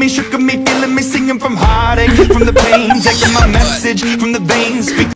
me, shook me, feeling me, singing from heartache, from the pain, taking my message from the veins, speak